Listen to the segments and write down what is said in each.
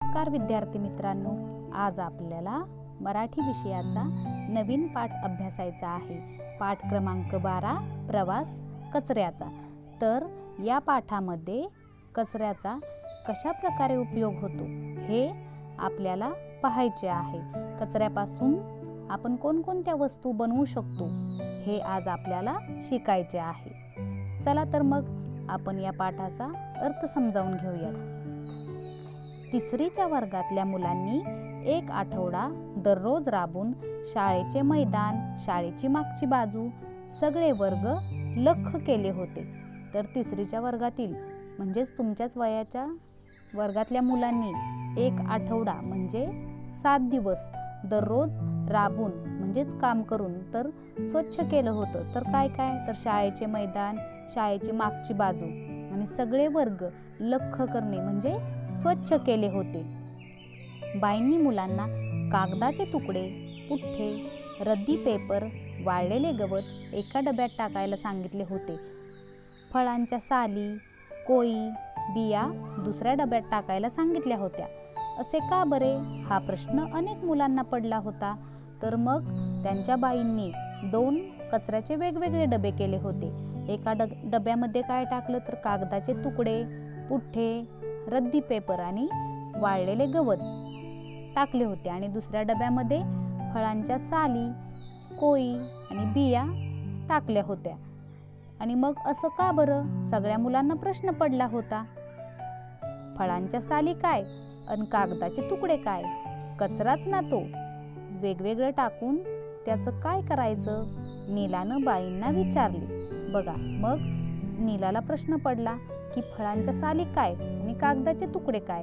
नमस्कार विद्यार्थी मित्रांनो, आज आपल्याला मराठी विषयाचा नवीन पाठ अभ्यासायचा आहे। पाठ क्रमांक 12 प्रवास कचऱ्याचा। तर या पाठामध्ये कचऱ्याचा कशा प्रकारे उपयोग होतो हे आपल्याला पाहायचे आहे। कचऱ्यापासून आपण कोणकोणत्या वस्तू बनवू शकतो हे आज आपल्याला शिकायचे आहे। चला तर मग आपण या पाठाचा अर्थ समजावून घेऊया। तिसरीच्या वर्गातल्या मुलांनी एक आठवडा दररोज राबून शाळेचे मैदान, शाळेची मागची बाजू सगळे वर्ग लख केले होते। तर तिसरीच्या वर्गातील म्हणजेच तुमच्याच वयाच्या वर्गातल्या मुलांनी एक आठवडा म्हणजे 7 दिवस दररोज राबून म्हणजेच काम करून तर स्वच्छ केलं होतं। तर काय काय तर शाळेचे मैदान, शाळेची मागची बाजू आणि सगळे वर्ग लख करणे म्हणजे स्वच्छ केले होते। बाईंनी मुलांना कागदाचे तुकडे, पुठ्ठे, रद्दी पेपर, वाळलेले गवत एका डब्यात टाकायला सांगितले होते। फळांच्या साली, कोई, बिया दुसऱ्या डब्यात टाकायला सांगितल्या होत्या। असे का बरे हा प्रश्न अनेक मुलांना पडला होता। तर मग त्यांच्या बाईंनी 2 कचऱ्याचे वेगवेगळे डबे केले होते। एका डब्यामध्ये काय टाकलं तर कागदाचे तुकडे, पुठ्ठे, रद्दी पेपर आणि वाळलेले गवत टाकले होते आणि दुसऱ्या डब्यामध्ये फळांच्या साली, कोई आणि बिया टाकल्या होत्या। आणि मग असं का बरं सगळ्या मुलांना प्रश्न पडला होता। फळांच्या साली काय आणि कागदाचे तुकडे काय, कचराच ना तो, वेगवेगळं टाकून त्याचं काय करायचं, नीलानं बाईंना विचारले। बघा मग नीलाला प्रश्न पडला की फळांच्या साली काय आणि कागदाचे तुकडे काय,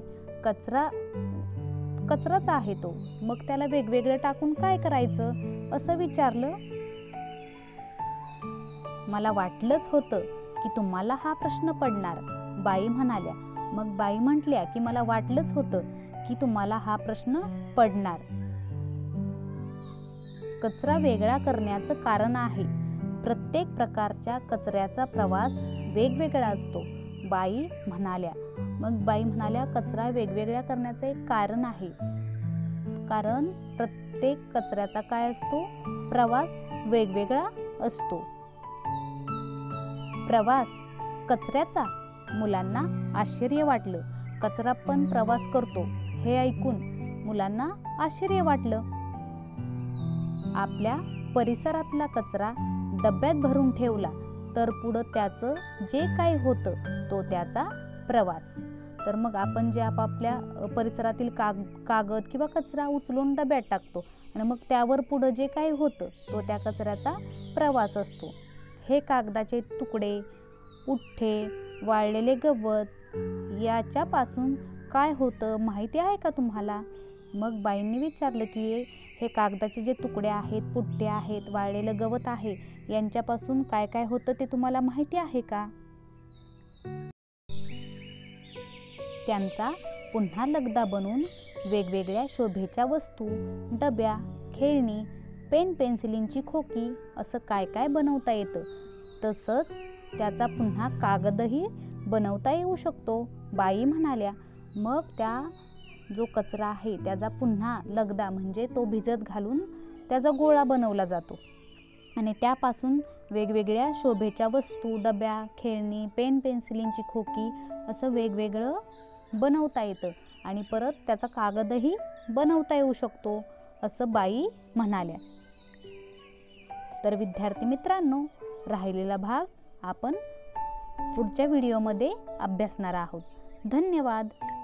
कचराच आहे तो, मग त्याला वेगवेगळं टाकून काय करायचं असं विचारलं। मला वाटलंच होतं की तुम्हाला हा प्रश्न पडणार, बाई म्हणाल्या। मग बाई म्हटल्या की मला वाटलंच होतं की तुम्हाला हा प्रश्न पडणार। कचरा वेगळा करण्याचं कारण आहे, प्रत्येक प्रकारच्या कचऱ्याचा प्रवास वेगवेगळा असतो, बाई म्हणाल्या। मग बाई म्हणाल्या कचरा वेगवेगळा करण्याचं एक कारण आहे, कारण प्रत्येक कचऱ्याचा काय असतो, प्रवास वेगवेगळा असतो। प्रवास कचऱ्याचा, मुलांना आश्चर्य वाटलं। कचरा पण प्रवास करतो हे ऐकून मुलांना आश्चर्य वाटलं। आपल्या परिसरातला कचरा डब्यात भरून ठेवला तर पुढं त्याचं जे काही होतं तो त्याचा प्रवास। तर मग आपण जे आपापल्या परिसरातील कागद किंवा कचरा उचलून डब्यात टाकतो आणि मग त्यावर पुढं जे काही होतं तो त्या कचऱ्याचा प्रवास असतो। हे कागदाचे तुकडे, पुठ्ठे, वाळलेले गवत याच्यापासून काय होतं माहिती आहे का तुम्हाला। मग बाईंनी विचारलं की हे कागदाचे जे तुकडे आहेत, पुठ्ठे आहेत, वाळलेलं गवत आहे यांच्यापासून काय काय होतं ते तुम्हाला माहिती आहे का। त्यांचा पुन्हा लगदा बनवून वेगवेगळ्या शोभेच्या वस्तू, डब्या, खेळणी, पेन पेन्सिलींची खोकी असं काय काय बनवता येतं। तसंच त्याचा पुन्हा कागदही बनवता येऊ शकतो, बाई म्हणाल्या। मग त्या जो कचरा आहे त्याचा पुन्हा लगदा म्हणजे तो भिजत घालून त्याचा गोळा बनवला जातो आणि त्यापासून वेगवेगळ्या शोभेच्या वस्तू, डब्या, खेळणी, पेन पेन्सिलींची खोकी असं वेगवेगळं बनवता येतं आणि परत त्याचा कागदही बनवता येऊ शकतो असं बाई म्हणाल्या। तर विद्यार्थी मित्रांनो, राहिलेला भाग आपण पुढच्या व्हिडिओमध्ये अभ्यासणार आहोत। धन्यवाद।